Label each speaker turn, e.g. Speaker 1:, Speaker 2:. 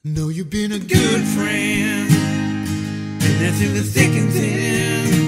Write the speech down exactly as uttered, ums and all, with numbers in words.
Speaker 1: Know you've been a good friend, and that's in the thick and thin.